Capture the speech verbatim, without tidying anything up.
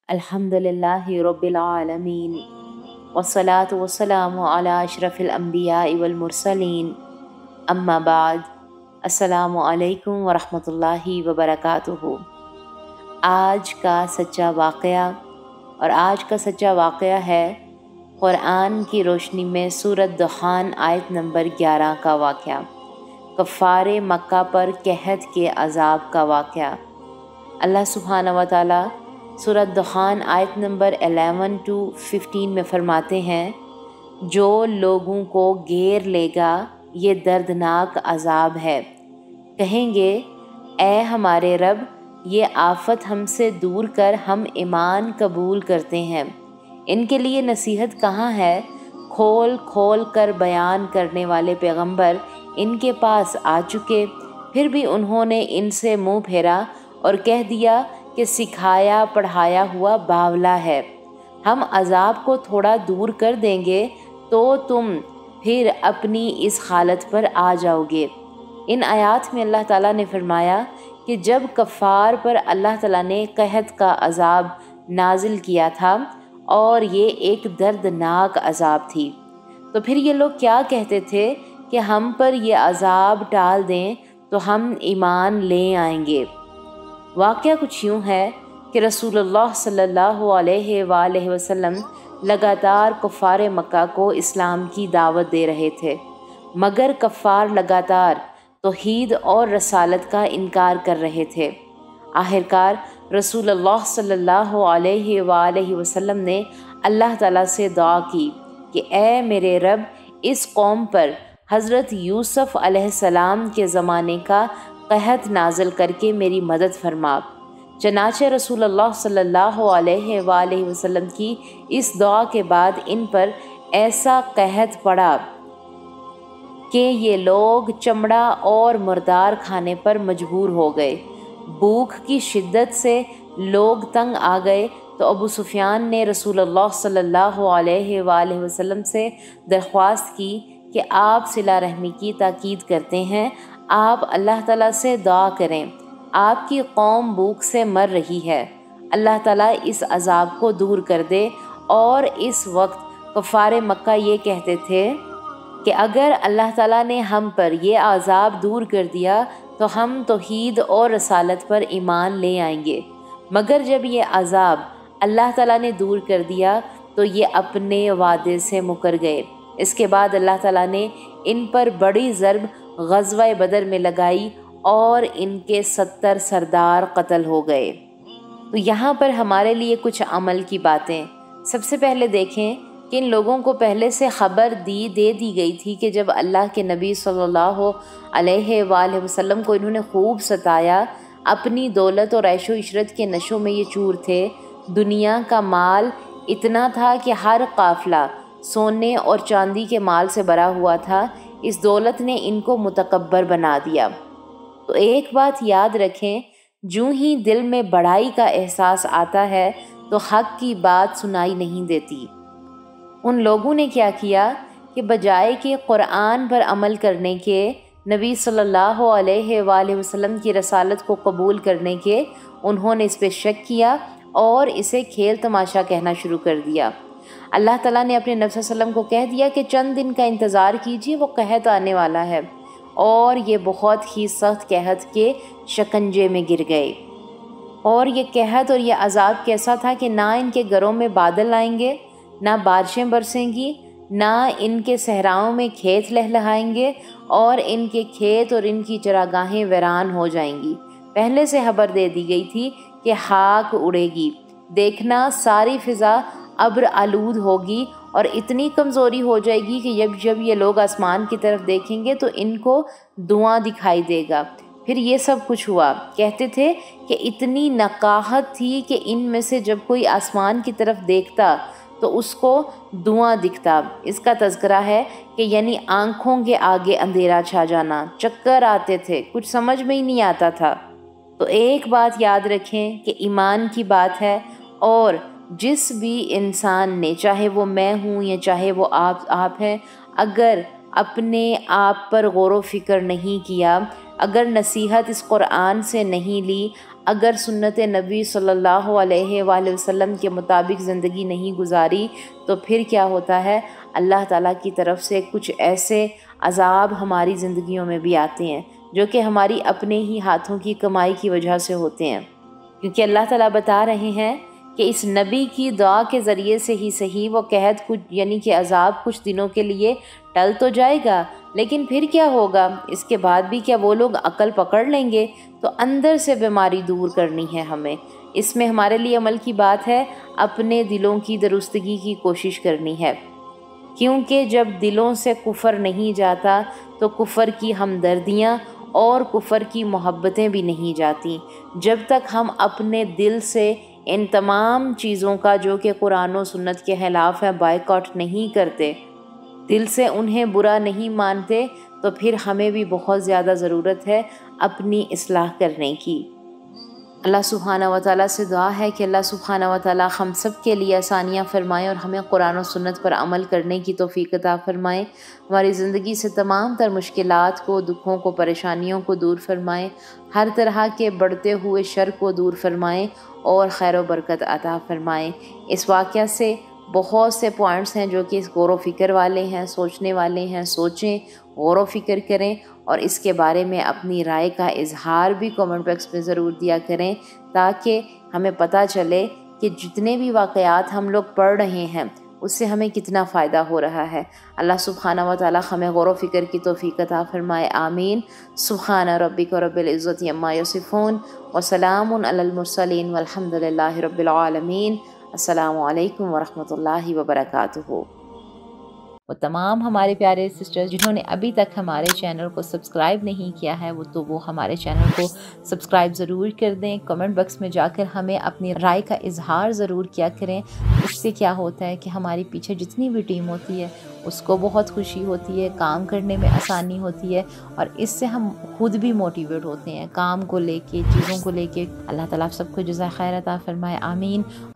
الحمدللہ رب العالمین والصلاة والسلام علی اشرف الانبیاء والمرسلین، اما بعد، السلام علیکم ورحمۃ اللہ وبرکاتہ۔ آج کا سچا واقعہ اور آج کا سچا واقعہ ہے قرآن کی روشنی میں سورۃ دخان آیت نمبر گیارہ کا واقعہ، کفار مکہ پر قحط کے عذاب کا واقعہ۔ اللہ سبحانہ و تعالیٰ سورۃ دخان آیت نمبر الیون ٹو ففٹین میں فرماتے ہیں، جو لوگوں کو گھیر لے گا یہ دردناک عذاب ہے، کہیں گے اے ہمارے رب یہ آفت ہم سے دور کر، ہم ایمان قبول کرتے ہیں۔ ان کے لیے نصیحت کہاں ہے؟ کھول کھول کر بیان کرنے والے پیغمبر ان کے پاس آ چکے، پھر بھی انہوں نے ان سے منہ پھیرا اور کہہ دیا کہ سکھایا پڑھایا ہوا باولا ہے، ہم عذاب کو تھوڑا دور کر دیں گے تو تم پھر اپنی اس حالت پر آ جاؤ گے۔ ان آیات میں اللہ تعالیٰ نے فرمایا کہ جب کفار پر اللہ تعالیٰ نے قحط کا عذاب نازل کیا تھا اور یہ ایک دردناک عذاب تھی، تو پھر یہ لوگ کیا کہتے تھے کہ ہم پر یہ عذاب ٹال دیں تو ہم ایمان لے آئیں گے۔ واقعہ کچھ یوں ہے کہ رسول اللہ صلی اللہ علیہ وآلہ وسلم لگاتار کفار مکہ کو اسلام کی دعوت دے رہے تھے، مگر کفار لگاتار توحید اور رسالت کا انکار کر رہے تھے۔ آخرکار رسول اللہ صلی اللہ علیہ وآلہ وسلم نے اللہ تعالیٰ سے دعا کی کہ اے میرے رب، اس قوم پر حضرت یوسف علیہ السلام کے زمانے کا قحط نازل کر کے میری مدد فرما۔ چنانچہ رسول اللہ صلی اللہ علیہ وآلہ وسلم کی اس دعا کے بعد ان پر ایسا قحط پڑا کہ یہ لوگ چمڑا اور مردار کھانے پر مجبور ہو گئے۔ بھوک کی شدت سے لوگ تنگ آ گئے تو ابو سفیان نے رسول اللہ صلی اللہ علیہ وآلہ وسلم سے درخواست کی کہ آپ صلہ رحمی کی تاکید کرتے ہیں، آپ اللہ تعالیٰ سے دعا کریں، آپ کی قوم بھوک سے مر رہی ہے، اللہ تعالیٰ اس عذاب کو دور کر دے۔ اور اس وقت کفار مکہ یہ کہتے تھے کہ اگر اللہ تعالیٰ نے ہم پر یہ عذاب دور کر دیا تو ہم توحید اور رسالت پر ایمان لے آئیں گے، مگر جب یہ عذاب اللہ تعالیٰ نے دور کر دیا تو یہ اپنے وعدے سے مکر گئے۔ اس کے بعد اللہ تعالیٰ نے ان پر بڑی ضرب غزوہ بدر میں لگائی اور ان کے ستر سردار قتل ہو گئے۔ تو یہاں پر ہمارے لیے کچھ عمل کی باتیں۔ سب سے پہلے دیکھیں کہ ان لوگوں کو پہلے سے خبر دی دے دی گئی تھی کہ جب اللہ کے نبی صلی اللہ علیہ وآلہ وسلم کو انہوں نے خوب ستایا، اپنی دولت اور عیش و عشرت کے نشوں میں یہ چور تھے، دنیا کا مال اتنا تھا کہ ہر قافلہ سونے اور چاندی کے مال سے بھرا ہوا تھا، اس دولت نے ان کو متکبر بنا دیا۔ تو ایک بات یاد رکھیں، جوں ہی دل میں بڑائی کا احساس آتا ہے تو حق کی بات سنائی نہیں دیتی۔ ان لوگوں نے کیا کیا کہ بجائے کہ قرآن پر عمل کرنے کے، نبی صلی اللہ علیہ وآلہ وسلم کی رسالت کو قبول کرنے کے، انہوں نے اس پہ شک کیا اور اسے کھیل تماشا کہنا شروع کر دیا۔ اللہ تعالیٰ نے اپنے نبی صلی اللہ علیہ وسلم کو کہہ دیا کہ چند دن کا انتظار کیجیے، وہ قحط آنے والا ہے، اور یہ بہت ہی سخت قحط کے شکنجے میں گر گئے۔ اور یہ قحط اور یہ عذاب کیسا تھا کہ نہ ان کے گھروں میں بادل آئیں گے، نہ بارشیں برسیں گی، نہ ان کے صحراؤں میں کھیت لہلہائیں گے، اور ان کے کھیت اور ان کی چراگاہیں ویران ہو جائیں گی۔ پہلے سے خبر دے دی گئی تھی کہ خاک اڑے گی، دیکھنا ساری فضا ابر آلود ہوگی اور اتنی کمزوری ہو جائے گی کہ جب جب یہ لوگ آسمان کی طرف دیکھیں گے تو ان کو دھواں دکھائی دے گا۔ پھر یہ سب کچھ ہوا۔ کہتے تھے کہ اتنی نقاہت تھی کہ ان میں سے جب کوئی آسمان کی طرف دیکھتا تو اس کو دھواں دکھتا۔ اس کا تذکرہ ہے کہ یعنی آنکھوں کے آگے اندھیرا چھا جانا، چکر آتے تھے، کچھ سمجھ میں ہی نہیں آتا تھا۔ تو ایک بات یاد رکھیں کہ ایمان کی بات ہے، اور جس بھی انسان نے، چاہے وہ میں ہوں یا چاہے وہ آپ آپ ہیں، اگر اپنے آپ پر غور و فکر نہیں کیا، اگر نصیحت اس قرآن سے نہیں لی، اگر سنت نبی صلی اللہ علیہ وآلہ وسلم کے مطابق زندگی نہیں گزاری تو پھر کیا ہوتا ہے، اللہ تعالیٰ کی طرف سے کچھ ایسے عذاب ہماری زندگیوں میں بھی آتے ہیں جو کہ ہماری اپنے ہی ہاتھوں کی کمائی کی وجہ سے ہوتے ہیں، کیونکہ اللہ تعالیٰ بتا رہے ہیں کہ اس نبی کی دعا کے ذریعے سے ہی صحیح وہ قحط کچھ یعنی کہ عذاب کچھ دنوں کے لیے ٹل تو جائے گا، لیکن پھر کیا ہوگا، اس کے بعد بھی کیا وہ لوگ عقل پکڑ لیں گے؟ تو اندر سے بیماری دور کرنی ہے ہمیں، اس میں ہمارے لیے عمل کی بات ہے، اپنے دلوں کی درستگی کی کوشش کرنی ہے، کیونکہ جب دلوں سے کفر نہیں جاتا تو کفر کی ہمدردیاں اور کفر کی محبتیں بھی نہیں جاتی۔ جب تک ہم اپنے دل سے ان تمام چیزوں کا جو کہ قرآن و سنت کے خلاف ہے بائیکاٹ نہیں کرتے، دل سے انہیں برا نہیں مانتے، تو پھر ہمیں بھی بہت زیادہ ضرورت ہے اپنی اصلاح کرنے کی۔ اللہ سبحانہ و تعالیٰ سے دعا ہے کہ اللہ سبحانہ و تعالیٰ ہم سب کے لیے آسانیاں فرمائیں اور ہمیں قرآن و سنت پر عمل کرنے کی توفیق عطا فرمائیں، ہماری زندگی سے تمام تر مشکلات کو، دکھوں کو، پریشانیوں کو دور فرمائیں، ہر طرح کے بڑھتے ہوئے شر کو دور فرمائیں اور خیر و برکت عطا فرمائیں۔ اس واقعہ سے بہت سے پوائنٹس ہیں جو کہ غور و فکر والے ہیں، سوچنے والے ہیں، سوچیں، غور و فکر کریں اور اس کے بارے میں اپنی رائے کا اظہار بھی کامنٹ باکس میں ضرور دیا کریں، تاکہ ہمیں پتہ چلے کہ جتنے بھی واقعات ہم لوگ پڑھ رہے ہیں اس سے ہمیں کتنا فائدہ ہو رہا ہے۔ اللہ سبحانہ و تعالیٰ ہمیں غور و فکر کی توفیق عطا فرمائے، آمین۔ سبحان ربک رب العزت عما یصفون وسلام علی المرسلین والحمد للہ رب العالمین۔ السلام علیکم ورحمۃ اللہ وبرکاتہ۔ وہ تمام ہمارے پیارے سسٹرز جنہوں نے ابھی تک ہمارے چینل کو سبسکرائب نہیں کیا ہے وہ تو وہ ہمارے چینل کو سبسکرائب ضرور کر دیں، کمنٹ باکس میں جا کر ہمیں اپنی رائے کا اظہار ضرور کیا کریں۔ اس سے کیا ہوتا ہے کہ ہماری پیچھے جتنی بھی ٹیم ہوتی ہے اس کو بہت خوشی ہوتی ہے، کام کرنے میں آسانی ہوتی ہے اور اس سے ہم خود بھی موٹیویٹ ہوتے ہیں کام کو لے کے، چیزوں کو لے کے۔ اللہ تعالیٰ آپ سب کو جزائے خیر عطا فرمائے، آمین۔